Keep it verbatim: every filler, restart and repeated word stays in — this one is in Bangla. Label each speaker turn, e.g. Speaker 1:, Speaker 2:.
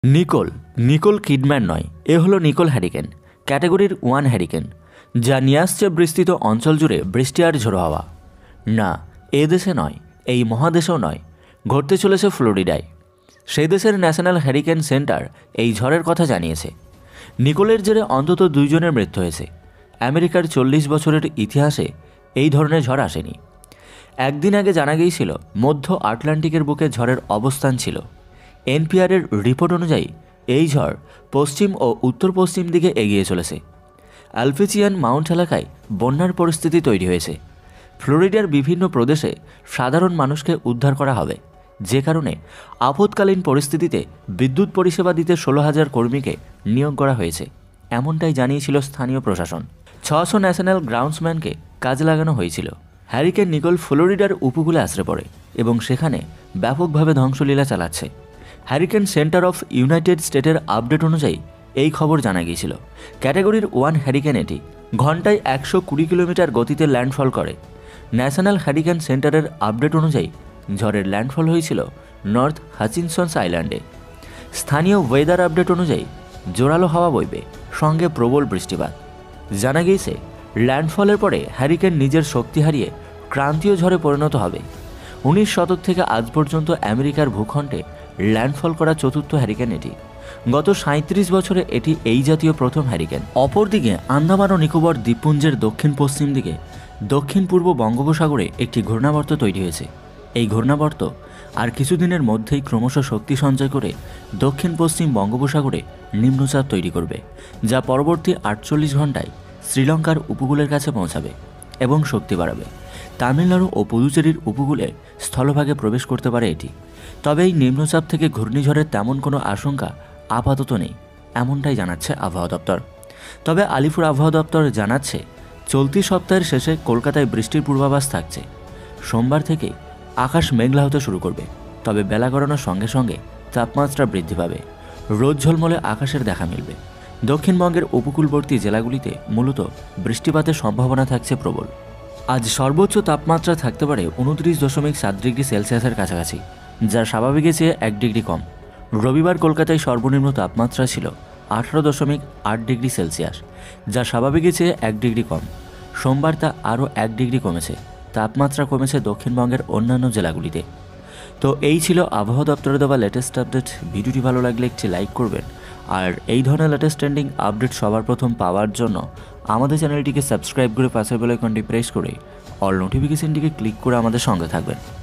Speaker 1: নিকোল নিকোল কিডম্যান নয়, এ হলো নিকোল হ্যারিকেন, ক্যাটাগরির ওয়ান হ্যারিকেন, যা নিয়ে আসছে বিস্তৃত অঞ্চল জুড়ে বৃষ্টি আর ঝোড়ো হাওয়া। না, এ দেশে নয়, এই মহাদেশেও নয়, ঘটতে চলেছে ফ্লোরিডায়। সেই দেশের ন্যাশনাল হ্যারিকেন সেন্টার এই ঝড়ের কথা জানিয়েছে। নিকোলের জেরে অন্তত দুইজনের মৃত্যু হয়েছে। আমেরিকার চল্লিশ বছরের ইতিহাসে এই ধরনের ঝড় আসেনি। একদিন আগে জানা গিয়েছিল মধ্য আটলান্টিকের বুকে ঝড়ের অবস্থান ছিল। এনপিআরের রিপোর্ট অনুযায়ী এই ঝড় পশ্চিম ও উত্তর পশ্চিম দিকে এগিয়ে চলেছে। আলফিচিয়ান মাউন্ট এলাকায় বন্যার পরিস্থিতি তৈরি হয়েছে। ফ্লোরিডার বিভিন্ন প্রদেশে সাধারণ মানুষকে উদ্ধার করা হবে, যে কারণে আপৎকালীন পরিস্থিতিতে বিদ্যুৎ পরিষেবা দিতে ষোলো হাজার কর্মীকে নিয়োগ করা হয়েছে, এমনটাই জানিয়েছিল স্থানীয় প্রশাসন। ছশো ন্যাশনাল গ্রাউন্ডসম্যানকে কাজে লাগানো হয়েছিল। হ্যারিকেন নিকোল ফ্লোরিডার উপকূলে আশ্রে পড়ে এবং সেখানে ব্যাপকভাবে ধ্বংসলীলা চালাচ্ছে। হ্যারিকেন সেন্টার অফ ইউনাইটেড স্টেটের আপডেট অনুযায়ী এই খবর জানা গিয়েছিল। ক্যাটাগরির ওয়ান হ্যারিকেন এটি ঘন্টায় একশো কুড়ি কিলোমিটার গতিতে ল্যান্ডফল করে। ন্যাশনাল হ্যারিকেন সেন্টারের আপডেট অনুযায়ী ঝড়ের ল্যান্ডফল হয়েছিল নর্থ হাচিনসন্স আইল্যান্ডে। স্থানীয় ওয়েদার আপডেট অনুযায়ী জোরালো হাওয়া বইবে, সঙ্গে প্রবল বৃষ্টিপাত। জানা গিয়েছে ল্যান্ডফলের পরে হ্যারিকেন নিজের শক্তি হারিয়ে ক্রান্তীয় ঝড়ে পরিণত হবে। উনিশ শতক থেকে আজ পর্যন্ত আমেরিকার ভূখণ্ডে ল্যান্ডফল করা চতুর্থ হ্যারিকেন এটি। গত সাঁত্রিশ বছরে এটি এই জাতীয় প্রথম হ্যারিকেন। অপরদিকে আন্দামান ও নিকোবর দ্বীপপুঞ্জের দক্ষিণ পশ্চিম দিকে দক্ষিণ পূর্ব বঙ্গোপসাগরে একটি ঘূর্ণাবর্ত তৈরি হয়েছে। এই ঘূর্ণাবর্ত আর কিছুদিনের মধ্যেই ক্রমশ শক্তি সঞ্চয় করে দক্ষিণ পশ্চিম বঙ্গোপসাগরে নিম্নচাপ তৈরি করবে, যা পরবর্তী আটচল্লিশ ঘন্টায় শ্রীলঙ্কার উপকূলের কাছে পৌঁছাবে এবং শক্তি বাড়াবে। তামিলনাড়ু ও পুদুচেরির উপকূলে স্থলভাগে প্রবেশ করতে পারে এটি। তবে এই নিম্নচাপ থেকে ঘূর্ণিঝড়ের তেমন কোনো আশঙ্কা আপাতত নেই, এমনটাই জানাচ্ছে আবহাওয়া দপ্তর। তবে আলিপুর আবহাওয়া দপ্তর জানাচ্ছে চলতি সপ্তাহের শেষে কলকাতায় বৃষ্টির পূর্বাভাস থাকছে। সোমবার থেকে আকাশ মেঘলা হতে শুরু করবে, তবে বেলা গড়ানোর সঙ্গে সঙ্গে তাপমাত্রা বৃদ্ধি পাবে। রোদ ঝলমলে আকাশের দেখা মিলবে। দক্ষিণবঙ্গের উপকূলবর্তী জেলাগুলিতে মূলত বৃষ্টিপাতের সম্ভাবনা থাকছে প্রবল। আজ সর্বোচ্চ তাপমাত্রা থাকতে পারে উনত্রিশ দশমিক সাত ডিগ্রি সেলসিয়াসের কাছাকাছি, যা স্বাভাবিকের চেয়ে এক ডিগ্রি কম। রবিবার কলকাতায় সর্বনিম্ন তাপমাত্রা ছিল আঠারো দশমিক আট ডিগ্রি সেলসিয়াস, যা স্বাভাবিকের চেয়ে এক ডিগ্রি কম। সোমবার তা আরও এক ডিগ্রি কমেছে। তাপমাত্রা কমেছে দক্ষিণবঙ্গের অন্যান্য জেলাগুলিতে। তো এই ছিল আবহাওয়া দপ্তরে দেওয়া লেটেস্ট আপডেট। ভিডিওটি ভালো লাগলে একটি লাইক করবেন, আর এই ধরনের লেটেস্ট ট্রেন্ডিং আপডেট সবার প্রথম পাওয়ার জন্য আমাদের চ্যানেলটিকে সাবস্ক্রাইব করে পাশের বেল আইকনটি প্রেস করে অল নোটিফিকেশনটিকে ক্লিক করে আমাদের সঙ্গে থাকবেন।